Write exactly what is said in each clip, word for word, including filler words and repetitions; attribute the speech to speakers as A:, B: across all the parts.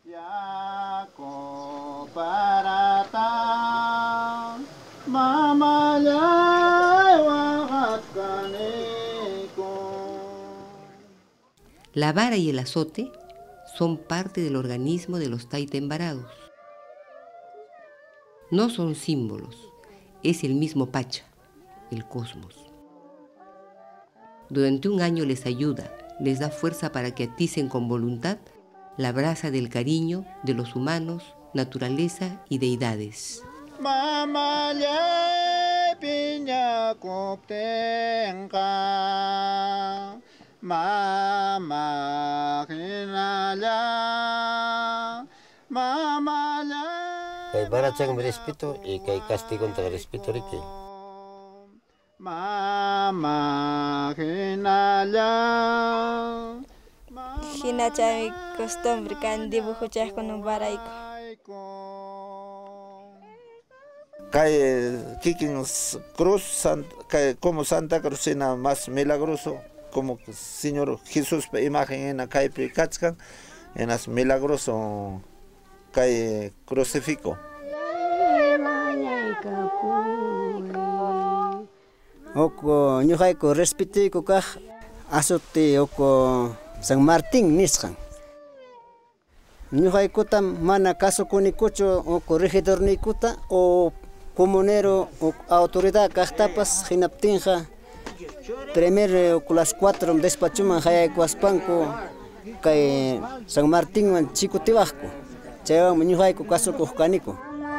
A: La vara y el azote son parte del organismo de los taita embarados. No son símbolos, es el mismo Pacha, el cosmos. Durante un año les ayuda, les da fuerza para que aticen con voluntad la brasa del cariño de los humanos, naturaleza y deidades.
B: Kay barachang respeto y kay castigo contra respeto rique.
C: Mama hinala
D: Hina chay costumbre kan dibujo chay con baraiko.
C: Kay kikin cruz kay como Santa Crucina más milagroso como Señor Jesús imagen en kay picachkan en as milagroso kay crucifijo.
E: Oko ñuqayku respetiko kaq azote oko San Martín nisqan. Ñuqaykuta mana kasukunikuchu oko regidorniykuta o comunero o autoridad kaqtapas hinaptinqa primer oko las cuatro despachuman hayayku aspanku kay San Martínman chikutiwaqku. Chaywanmi ñuqayku kasukuq kaniku.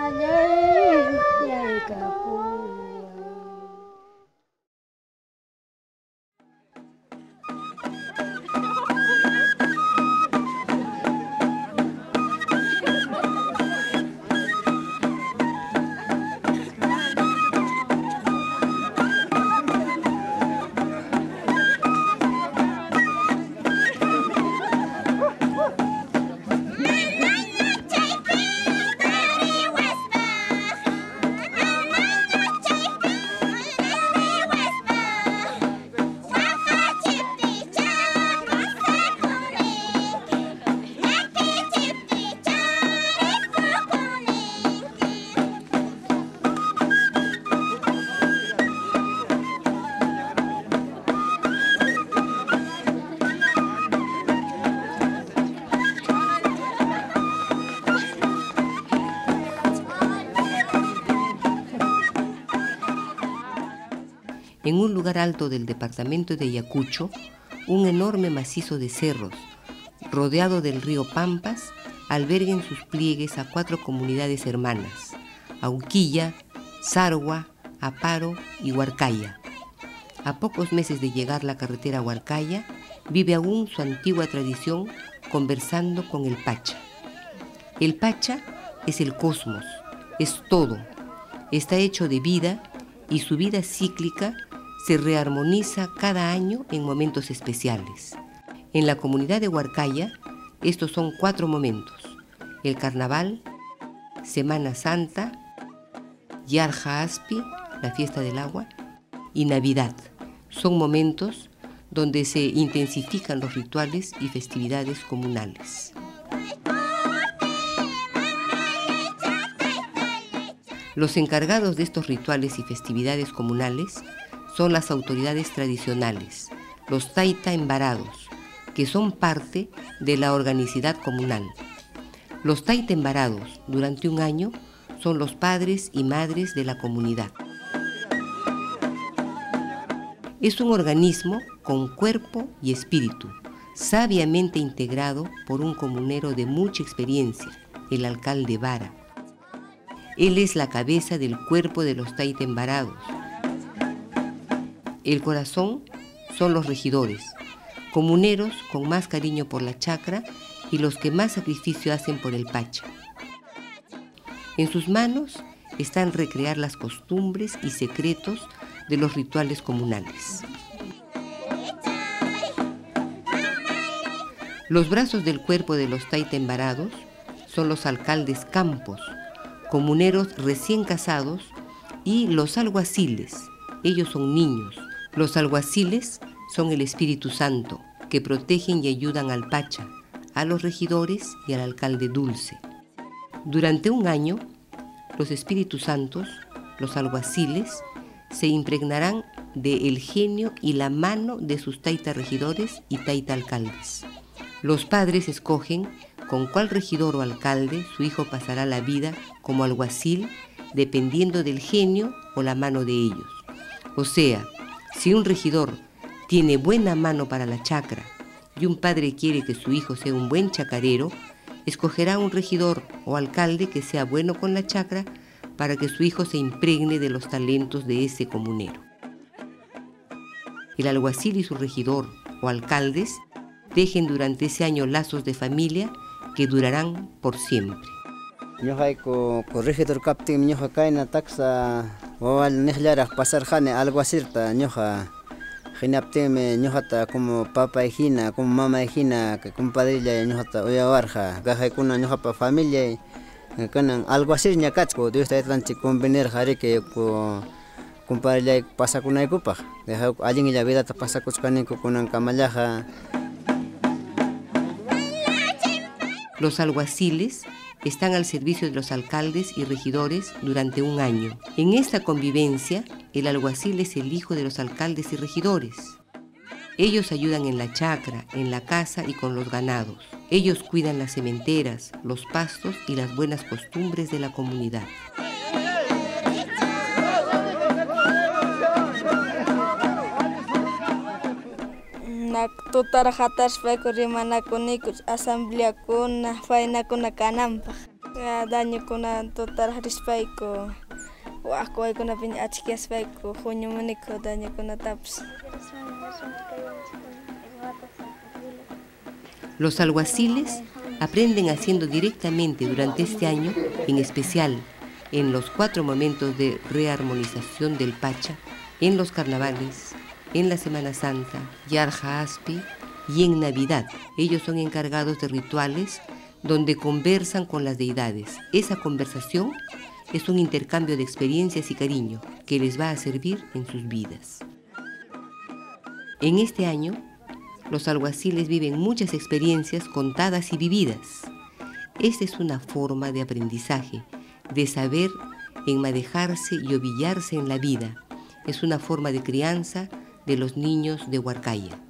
A: En un lugar alto del departamento de Ayacucho, un enorme macizo de cerros, rodeado del río Pampas, alberga en sus pliegues a cuatro comunidades hermanas: Auquilla, Sarwa, Aparo y Huarcaya. A pocos meses de llegar la carretera a Huarcaya, vive aún su antigua tradición conversando con el Pacha. El Pacha es el cosmos, es todo, está hecho de vida y su vida cíclica se rearmoniza cada año en momentos especiales. En la comunidad de Huarcaya, estos son cuatro momentos: el Carnaval, Semana Santa, Yarqa Aspiy, la fiesta del agua, y Navidad. Son momentos donde se intensifican los rituales y festividades comunales. Los encargados de estos rituales y festividades comunales son las autoridades tradicionales, los taita embarados, que son parte de la organicidad comunal. Los taita embarados durante un año son los padres y madres de la comunidad. Es un organismo con cuerpo y espíritu, sabiamente integrado por un comunero de mucha experiencia, el alcalde Vara. Él es la cabeza del cuerpo de los taita embarados. El corazón son los regidores, comuneros con más cariño por la chacra y los que más sacrificio hacen por el Pacha. En sus manos están recrear las costumbres y secretos de los rituales comunales. Los brazos del cuerpo de los taita embarados son los alcaldes campos, comuneros recién casados, y los alguaciles. Ellos son niños. Los alguaciles son el Espíritu Santo, que protegen y ayudan al Pacha, a los regidores y al alcalde dulce. Durante un año, los espíritus santos, los alguaciles, se impregnarán del genio y la mano de sus taita regidores y taita alcaldes. Los padres escogen con cuál regidor o alcalde su hijo pasará la vida como alguacil, dependiendo del genio o la mano de ellos. O sea, si un regidor tiene buena mano para la chacra y un padre quiere que su hijo sea un buen chacarero, escogerá un regidor o alcalde que sea bueno con la chacra para que su hijo se impregne de los talentos de ese comunero. El alguacil y su regidor o alcaldes dejen durante ese año lazos de familia que durarán por siempre.
E: Ñuqa ko regidor kaptin ñuqa kayna taxa wawal niqllaraq pasarjani alguacilta ñuqa hinaptinmi ñuqata como papa hina, como mama hina, compadrilla ñuqata uyawarqa qahaykuna ñuqapa familia kanan alguacil ñakachku Dios taytanchik convenir jariki ko compadrilla pasakunaykupaq allinlla vidata pasakuchkaninku kunan kamallaqa.
A: Los alguaciles están al servicio de los alcaldes y regidores durante un año. En esta convivencia, el alguacil es el hijo de los alcaldes y regidores. Ellos ayudan en la chacra, en la casa y con los ganados. Ellos cuidan las sementeras, los pastos y las buenas costumbres de la comunidad.
D: Tutar hatas fue rimana kunikut asamblea kuna faina kuna kanampa daño kuna tutar harispaiko wako kuna pinya achkias faiko junyo muniko daño kuna taps.
A: Los alguaciles aprenden haciendo directamente durante este año, en especial en los cuatro momentos de reharmonización del Pacha, en los carnavales, en la Semana Santa, Yarqa Aspiy y en Navidad. Ellos son encargados de rituales donde conversan con las deidades. Esa conversación es un intercambio de experiencias y cariño que les va a servir en sus vidas. En este año, los alguaciles viven muchas experiencias contadas y vividas. Esta es una forma de aprendizaje, de saber enmadejarse y ovillarse en la vida. Es una forma de crianza de los niños de Huarcaya.